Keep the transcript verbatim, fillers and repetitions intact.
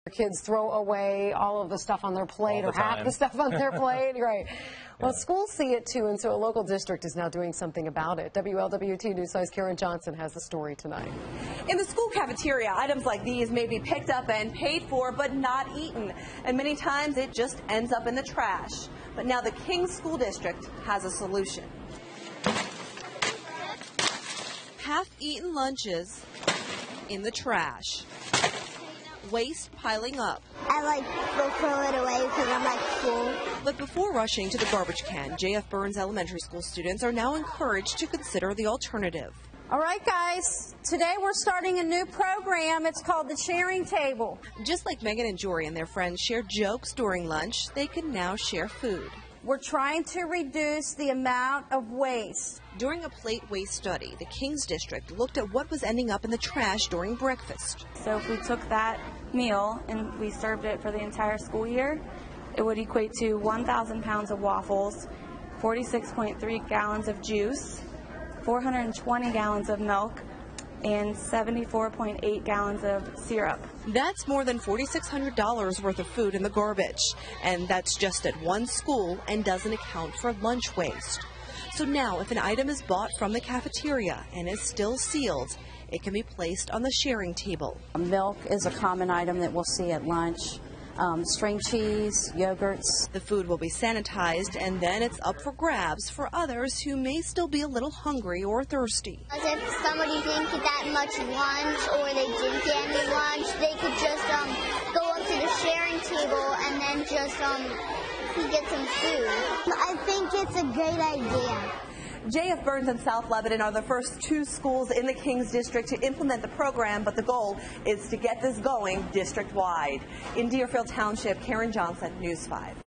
Kids throw away all of the stuff on their plate All or the half time. the stuff on their plate, right? Well, Yeah. schools see it too, and so a local district is now doing something about it. W L W T News five's Karen Johnson has the story tonight. In the school cafeteria, items like these may be picked up and paid for, but not eaten. And many times it just ends up in the trash. But now the Kings School District has a solution. Half-eaten lunches in the trash. Waste piling up. I like go throw it away because I'm like full. But before rushing to the garbage can, J F Burns Elementary School students are now encouraged to consider the alternative. All right, guys, today we're starting a new program. It's called the Sharing Table. Just like Megan and Jory and their friends share jokes during lunch, they can now share food. We're trying to reduce the amount of waste. During a plate waste study, the Kings District looked at what was ending up in the trash during breakfast. So if we took that meal and we served it for the entire school year, it would equate to one thousand pounds of waffles, forty-six point three gallons of juice, four hundred twenty gallons of milk, and seventy-four point eight gallons of syrup. That's more than four thousand six hundred dollars worth of food in the garbage, and that's just at one school and doesn't account for lunch waste. So now, if an item is bought from the cafeteria and is still sealed, it can be placed on the sharing table. Milk is a common item that we'll see at lunch. Um, string cheese, yogurts. The food will be sanitized, and then it's up for grabs for others who may still be a little hungry or thirsty. If somebody didn't get that much lunch or they didn't get any lunch, they could just um, go up to the sharing table and then just um, get some food. I think it's a great idea. J F Burns and South Lebanon are the first two schools in the Kings District to implement the program, but the goal is to get this going district-wide. In Deerfield Township, Karen Johnson, News five.